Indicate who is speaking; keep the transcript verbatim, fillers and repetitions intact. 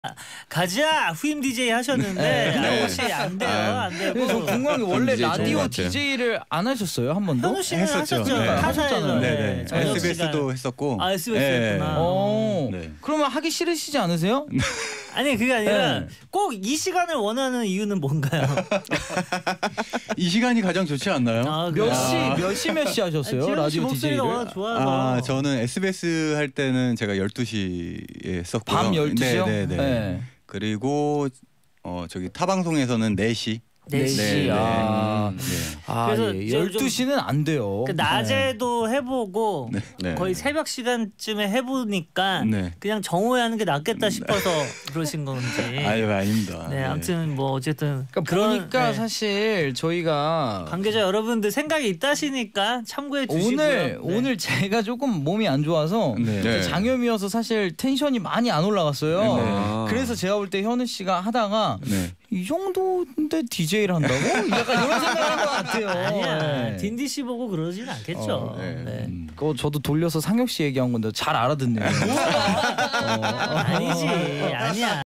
Speaker 1: 가자 후임 디제이 하셨는데
Speaker 2: 네.
Speaker 1: 혹시 안 돼요,
Speaker 2: 아,
Speaker 1: 안 되고.
Speaker 3: 저 궁금한 게 원래
Speaker 2: 디제이
Speaker 3: 라디오
Speaker 2: 좋은
Speaker 3: 디제이를 안 하셨어요 한 번도?
Speaker 1: 현우 씨는
Speaker 2: 했었죠.
Speaker 1: 하셨죠.
Speaker 2: 네.
Speaker 1: 타사에서.
Speaker 2: 네네.
Speaker 1: 저녁
Speaker 2: 에스비에스도
Speaker 1: 시간.
Speaker 2: 했었고.
Speaker 1: 아 에스비에스 했구나.
Speaker 3: 어.
Speaker 2: 네.
Speaker 3: 그러면 하기 싫으시지 않으세요?
Speaker 1: 아니 그게 아니라
Speaker 3: 네.
Speaker 1: 꼭 이 시간을 원하는 이유는 뭔가요?
Speaker 2: 이 시간이 가장 좋지 않나요?
Speaker 1: 아,
Speaker 3: 몇
Speaker 1: 그래요?
Speaker 3: 시
Speaker 2: 아.
Speaker 3: 몇 시 몇 시 하셨어요?
Speaker 1: 지현 씨
Speaker 3: 라디오
Speaker 1: 목소리가
Speaker 3: 디제이를?
Speaker 1: 워낙 좋아서.
Speaker 2: 아, 저는 에스비에스 할 때는 제가 열두 시에 했었고요.
Speaker 3: 밤 열두 시요?
Speaker 2: 네, 네, 네.
Speaker 3: 네.
Speaker 2: 그리고 어 저기 타 방송에서는 네 시.
Speaker 1: 네 시.
Speaker 3: 네, 네. 아,
Speaker 2: 네.
Speaker 3: 아
Speaker 1: 그래서
Speaker 3: 예.
Speaker 1: 좀-
Speaker 3: 열두 시는 안 돼요.
Speaker 1: 그 낮에도 해보고
Speaker 2: 네. 네.
Speaker 1: 거의 새벽 시간쯤에 해보니까
Speaker 2: 네.
Speaker 1: 그냥 정오에 하는 게 낫겠다 싶어서 그러신 건지.
Speaker 2: 아유, 아닙니다.
Speaker 1: 네, 아무튼 뭐 어쨌든
Speaker 3: 그러니까
Speaker 1: 그런,
Speaker 3: 보니까
Speaker 1: 네.
Speaker 3: 사실 저희가
Speaker 1: 관계자 여러분들 생각이 있다시니까 참고해 주시고요.
Speaker 3: 오늘
Speaker 1: 네.
Speaker 3: 오늘 제가 조금 몸이 안 좋아서
Speaker 2: 네.
Speaker 3: 네. 장염이어서 사실 텐션이 많이 안 올라갔어요.
Speaker 2: 네.
Speaker 3: 그래서 제가 볼 때 현우 씨가 하다가
Speaker 2: 네.
Speaker 3: 이 정도인데 디제이를 한다고? 약간 이런 생각한 것 같아요.
Speaker 1: 아니야.
Speaker 3: 네.
Speaker 1: 딘디 씨 보고 그러진 않겠죠.
Speaker 3: 어,
Speaker 2: 네.
Speaker 1: 네.
Speaker 2: 음.
Speaker 3: 그거 저도 돌려서 상혁 씨 얘기한 건데 잘 알아듣네요. 어.
Speaker 1: 아니지, 아니야.